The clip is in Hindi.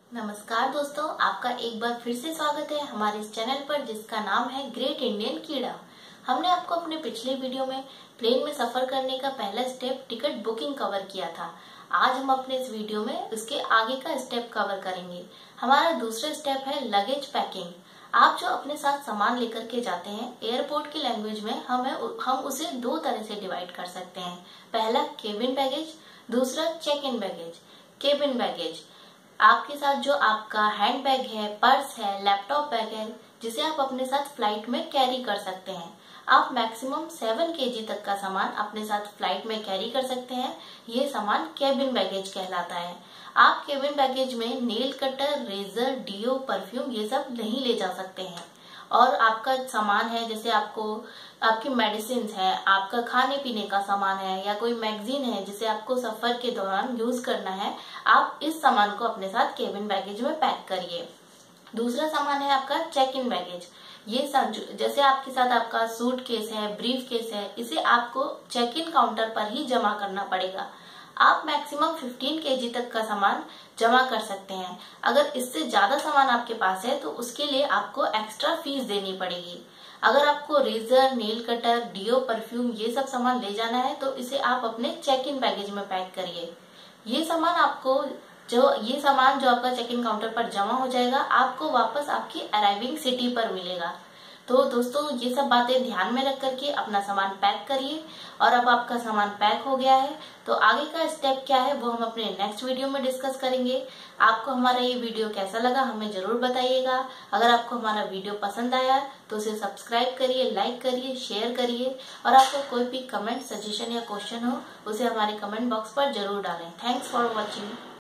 नमस्कार दोस्तों, आपका एक बार फिर से स्वागत है हमारे इस चैनल पर जिसका नाम है ग्रेट इंडियन कीड़ा। हमने आपको अपने पिछले वीडियो में प्लेन में सफर करने का पहला स्टेप टिकट बुकिंग कवर किया था। आज हम अपने इस वीडियो में उसके आगे का स्टेप कवर करेंगे। हमारा दूसरा स्टेप है लगेज पैकिंग। आप जो अपने साथ सामान लेकर के जाते हैं, एयरपोर्ट की लैंग्वेज में हम उसे दो तरह से डिवाइड कर सकते हैं। पहला केबिन बैगेज, दूसरा check in baggage. Cabin baggage आपके साथ जो आपका हैंड बैग है, पर्स है, लैपटॉप बैग है, जिसे आप अपने साथ फ्लाइट में कैरी कर सकते हैं। आप मैक्सिमम 7 kg तक का सामान अपने साथ फ्लाइट में कैरी कर सकते हैं। ये सामान केबिन बैगेज कहलाता है। आप केबिन बैगेज में nail cutter, razor, deo, perfume ये सब नहीं ले जा सकते हैं। और आपका सामान है, जैसे आपकी मेडिसिन है, आपका खाने पीने का सामान है, या कोई मैगजीन है जिसे आपको सफर के दौरान यूज करना है, आप इस सामान को अपने साथ केबिन बैगेज में पैक करिए। दूसरा सामान है आपका चेक इन बैगेज। ये जैसे आपके साथ आपका सूट केस है, ब्रीफ केस है, इसे आपको चेक इन काउंटर पर ही जमा करना पड़ेगा। आप मैक्सिमम 15 kg तक का सामान जमा कर सकते हैं। अगर इससे ज्यादा सामान आपके पास है तो उसके लिए आपको एक्स्ट्रा फीस देनी पड़ेगी। अगर आपको razor, nail cutter, deo, perfume ये सब सामान ले जाना है तो इसे आप अपने चेक इन बैगेज में पैक करिए। ये सामान जो आपका चेक इन काउंटर पर जमा हो जाएगा, आपको वापस आपकी अराइविंग सिटी पर मिलेगा। तो दोस्तों, ये सब बातें ध्यान में रख करके अपना सामान पैक करिए। और अब आपका सामान पैक हो गया है तो आगे का स्टेप क्या है वो हम अपने नेक्स्ट वीडियो में डिस्कस करेंगे। आपको हमारा ये वीडियो कैसा लगा हमें जरूर बताइएगा। अगर आपको हमारा वीडियो पसंद आया तो उसे सब्सक्राइब करिए, लाइक करिए, शेयर करिए। और आपको कोई भी कमेंट, सजेशन या क्वेश्चन हो उसे हमारे कमेंट बॉक्स पर जरूर डालें। Thanks for watching.